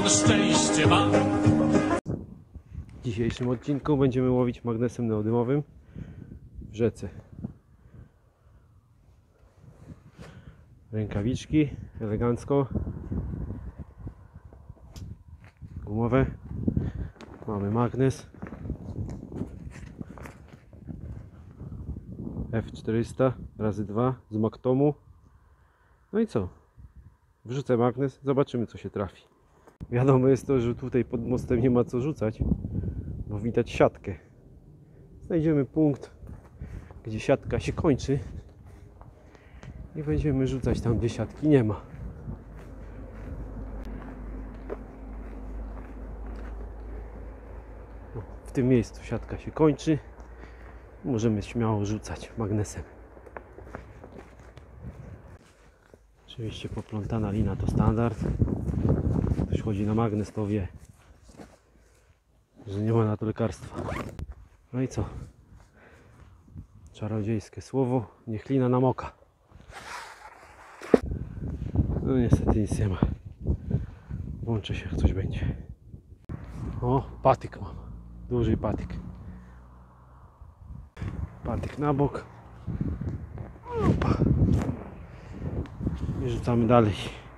W dzisiejszym odcinku będziemy łowić magnesem neodymowym w rzece. Rękawiczki elegancko, gumowe, mamy magnes F400 razy 2 z Maktomu. No i co? Wrzucę magnes, zobaczymy co się trafi. Wiadomo jest to, że tutaj pod mostem nie ma co rzucać, bo widać siatkę. Znajdziemy punkt, gdzie siatka się kończy i będziemy rzucać tam, gdzie siatki nie ma. W tym miejscu siatka się kończy. Możemy śmiało rzucać magnesem. Oczywiście poplątana lina to standard. Ktoś chodzi na magnes, to wie, że nie ma na to lekarstwa. No i co? Czarodziejskie słowo, niech lina namoka. No niestety nic nie ma. Włączę się, jak coś będzie. O, patyk mam. Duży patyk. Patyk na bok. Opa. I rzucamy dalej.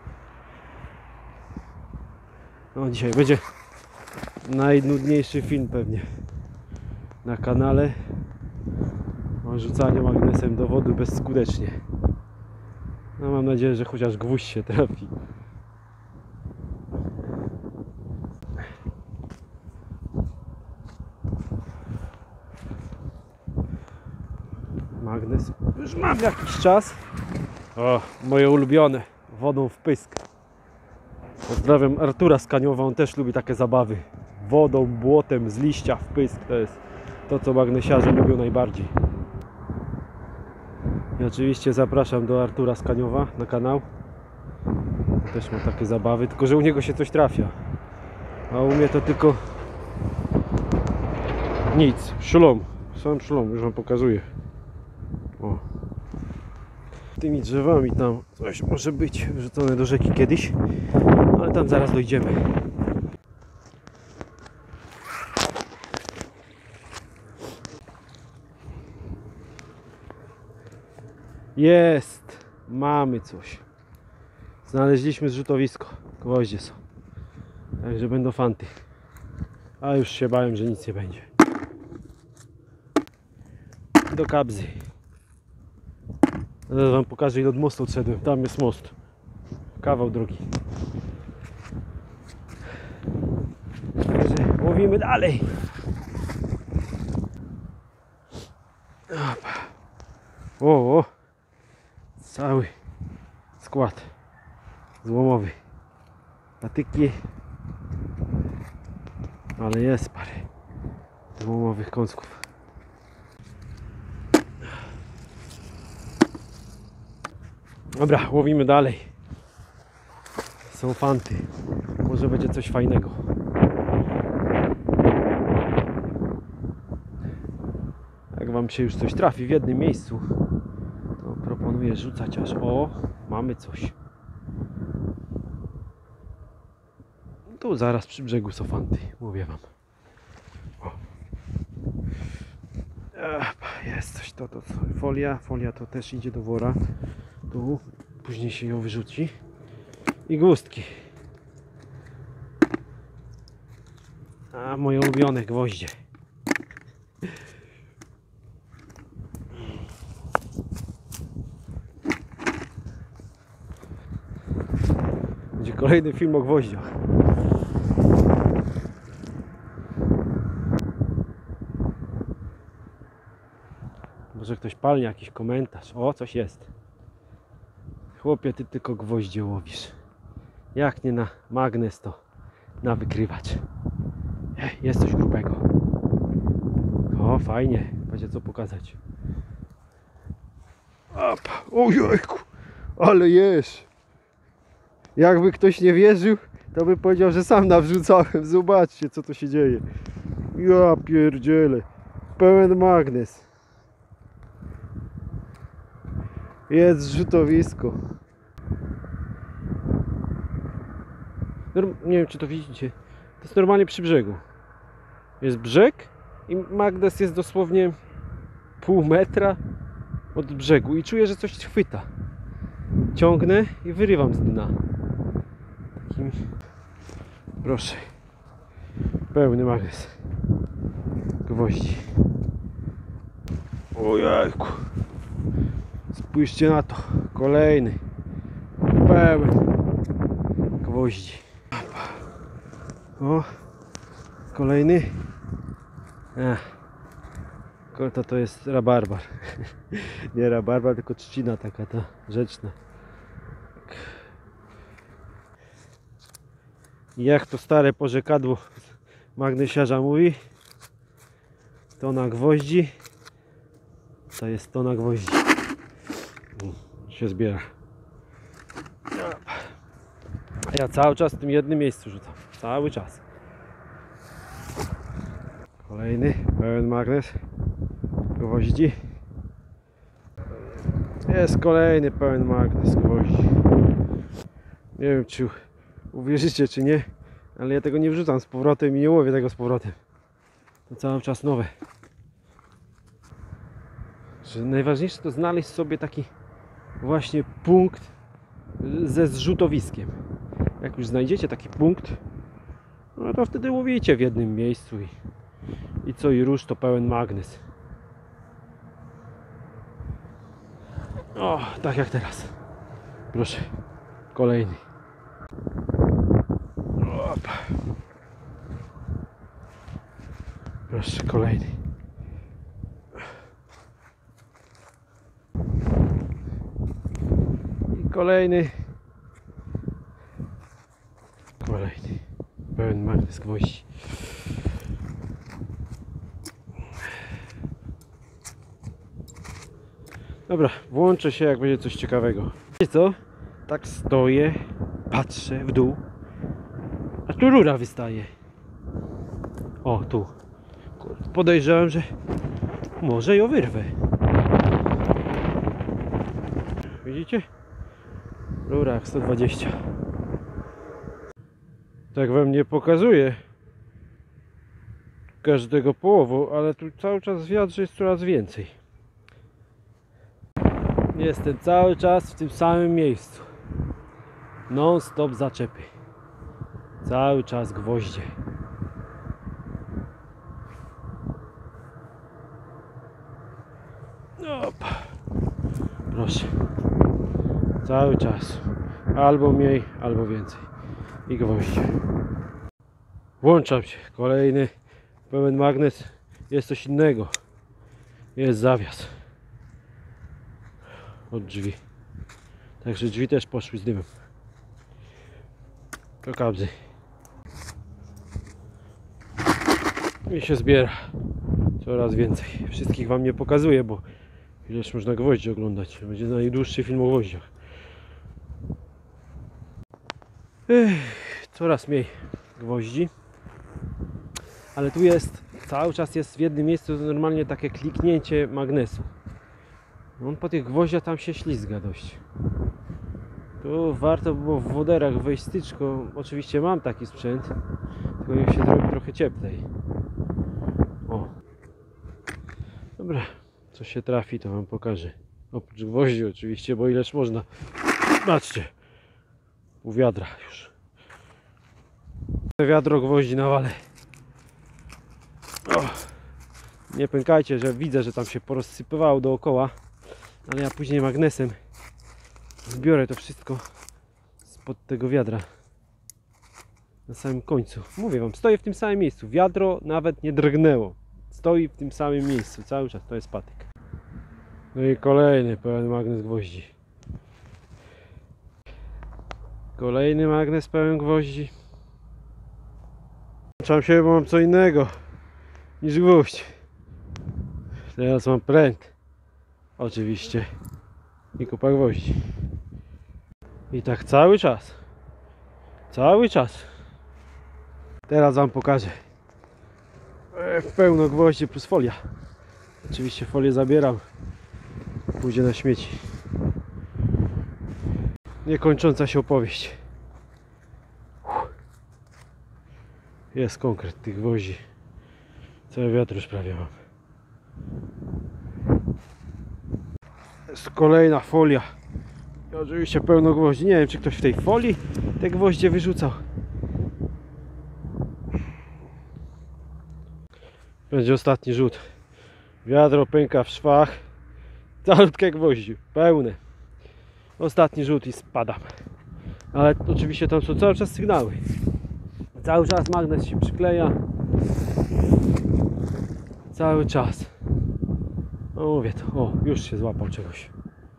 No dzisiaj będzie najnudniejszy film pewnie na kanale. O rzucaniu magnesem do wody bezskutecznie. No mam nadzieję, że chociaż gwóźdź się trafi. Magnes już mam jakiś czas. O, moje ulubione, wodą w pysk. Pozdrawiam Artura z Kaniowa, on też lubi takie zabawy. Wodą, błotem, z liścia w pysk, to jest to, co magnesiarze lubią najbardziej. I oczywiście zapraszam do Artura z Kaniowa na kanał. Też ma takie zabawy, tylko że u niego się coś trafia. A u mnie to tylko nic, szlom. Sam szlom, już wam pokazuję. O. Tymi drzewami tam coś może być wrzucone do rzeki kiedyś, ale tam zaraz dojdziemy. Jest! Mamy coś. Znaleźliśmy zrzutowisko. Gwoździe są. Także będą fanty. A już się bałem, że nic nie będzie. Do kabzy. Zaraz wam pokażę, ile od mostu odszedłem. Tam jest most. Kawał drogi. Także łowimy dalej. O, cały skład złomowy. Patyki. Ale jest parę złomowych kąsków. Dobra, łowimy dalej. Są fanty. Może będzie coś fajnego. Jak wam się już coś trafi w jednym miejscu, to proponuję rzucać aż o, mamy coś. Tu zaraz przy brzegu są fanty, mówię wam. O. Jest coś, to folia to też idzie do wora. Tu, później się ją wyrzuci. I gustki. A moje ulubione gwoździe. Będzie kolejny film o gwoździach. Może ktoś palnie jakiś komentarz. O, coś jest. Chłopie, ty tylko gwoździe łowisz. Jak nie na magnes, to na wykrywacz. Jest coś grubego. O, fajnie. Będzie co pokazać. Ojejku, ale jest. Jakby ktoś nie wierzył, to by powiedział, że sam nawrzucałem. Zobaczcie, co to się dzieje. Ja pierdzielę. Pełen magnes. Jest zrzutowisko. Nie wiem, czy to widzicie. To jest normalnie przy brzegu. Jest brzeg i magnes jest dosłownie pół metra od brzegu i czuję, że coś chwyta. Ciągnę i wyrywam z dna. Takim... Proszę. Pełny magnes. Gwoździ. Ojejku. Spójrzcie na to. Kolejny. Pełen gwoździ. O. Kolejny. To jest rabarbar. Nie rabarbar, tylko trzcina taka ta rzeczna. Jak to stare porzekadło magnesiarza mówi, tona gwoździ to jest tona gwoździ. Się zbiera. A ja cały czas w tym jednym miejscu rzucam. Cały czas. Kolejny pełen magnes gwoździ. Jest kolejny pełen magnes gwoździ. Nie wiem, czy uwierzycie, czy nie, ale ja tego nie wrzucam z powrotem i nie łowię tego z powrotem. To cały czas nowe. Że najważniejsze to znaleźć sobie taki właśnie punkt ze zrzutowiskiem. Jak już znajdziecie taki punkt, no to wtedy łowicie w jednym miejscu i co i rusz to pełen magnes. O, tak jak teraz. Proszę, kolejny. Opa. Proszę, kolejny. I kolejny. Kolejny. Pełen magnes gwoździ. Dobra, włączę się, jak będzie coś ciekawego. Wiecie co? Tak stoję, patrzę w dół, a tu rura wystaje. O, tu. Podejrzewam, że może ją wyrwę. Widzicie? Rura jak 120. Tak wam nie pokazuję każdego połowu, ale tu cały czas wiatr jest coraz więcej. Jestem cały czas w tym samym miejscu. Non stop zaczepy. Cały czas gwoździe. Opa. Proszę. Cały czas. Albo mniej, albo więcej. I gwoździe. Włączam się. Kolejny pełen magnes. Jest coś innego. Jest zawias. Od drzwi. Także drzwi też poszły z dymem. To kabzy. I się zbiera. Coraz więcej. Wszystkich wam nie pokazuję, bo ileż można gwoździ oglądać. Będzie najdłuższy film o gwoździach. Coraz mniej gwoździ. Ale tu jest, cały czas jest w jednym miejscu normalnie takie kliknięcie magnesu. On po tych gwoździach tam się ślizga dość. Tu warto było w woderach wejść styczką. Oczywiście mam taki sprzęt, tylko niech się zrobi trochę cieplej. O. Dobra, co się trafi, to wam pokażę. Oprócz gwoździ oczywiście, bo ileż można. Patrzcie, pół wiadra już. Wiadro gwoździ nawalę. O. Nie pękajcie, że widzę, że tam się porozsypywało dookoła, ale ja później magnesem zbiorę to wszystko spod tego wiadra na samym końcu. Mówię wam, stoję w tym samym miejscu. Wiadro nawet nie drgnęło. Stoi w tym samym miejscu cały czas. To jest patyk. No i kolejny pełen magnes gwoździ. Kolejny magnes pełen gwoździ. Włączam się, bo mam co innego niż gwóźdź. Teraz mam pręt. Oczywiście. I kupa gwoździ. I tak cały czas. Cały czas. Teraz wam pokażę. Pełno gwoździ plus folia. Oczywiście folię zabieram. Pójdzie na śmieci. Niekończąca się opowieść. Jest konkret tych gwoździ. Cały wiatr już prawie mam. Jest kolejna folia. I oczywiście pełno gwoździ. Nie wiem, czy ktoś w tej folii te gwoździe wyrzucał. Będzie ostatni rzut. Wiadro pęka w szwach. Calutkie gwoździ. Pełne. Ostatni rzut i spadam. Ale oczywiście tam są cały czas sygnały. Cały czas magnes się przykleja. Cały czas. No mówię to. O, już się złapał czegoś.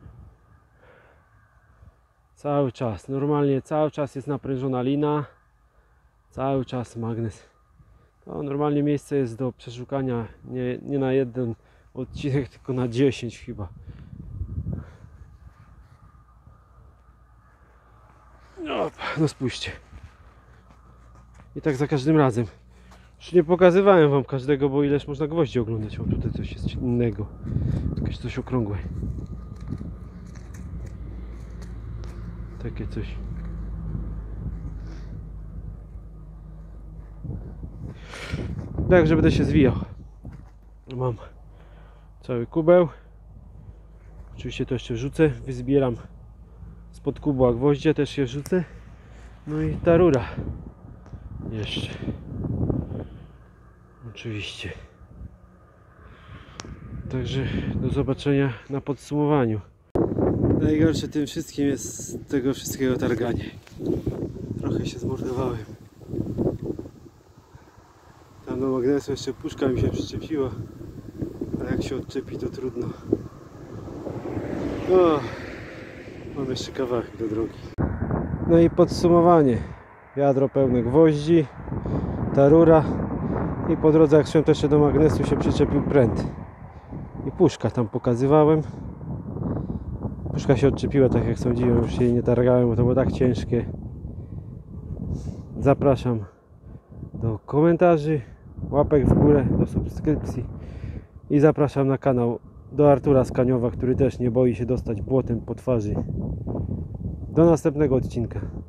Cały czas. Normalnie cały czas jest naprężona lina. Cały czas magnes. To normalnie miejsce jest do przeszukania nie na jeden odcinek, tylko na 10 chyba. No spójrzcie. I tak za każdym razem. Już nie pokazywałem wam każdego, bo ileż można gwoździ oglądać. O, tutaj coś jest innego. Jakieś coś okrągłe. Takie coś. Także będę się zwijał. Mam cały kubeł. Oczywiście to jeszcze wrzucę. Wyzbieram spod kubła gwoździe, też je wrzucę. No i ta rura. Jeszcze. Oczywiście. Także do zobaczenia na podsumowaniu. Najgorsze tym wszystkim jest tego wszystkiego targanie. Trochę się zmordowałem. Tam do magnesu jeszcze puszka mi się przyczepiła, ale jak się odczepi, to trudno. O, mam jeszcze kawałek do drogi. No i podsumowanie. Wiadro pełne gwoździ, ta rura i po drodze jak szedłem jeszcze do magnesu się przyczepił pręt. I puszka tam pokazywałem. Puszka się odczepiła, tak jak sądziłem, już się jej nie targałem, bo to było tak ciężkie. Zapraszam do komentarzy, łapek w górę, do subskrypcji i zapraszam na kanał do Artura z Kaniowa, który też nie boi się dostać błotem po twarzy. Do następnego odcinka.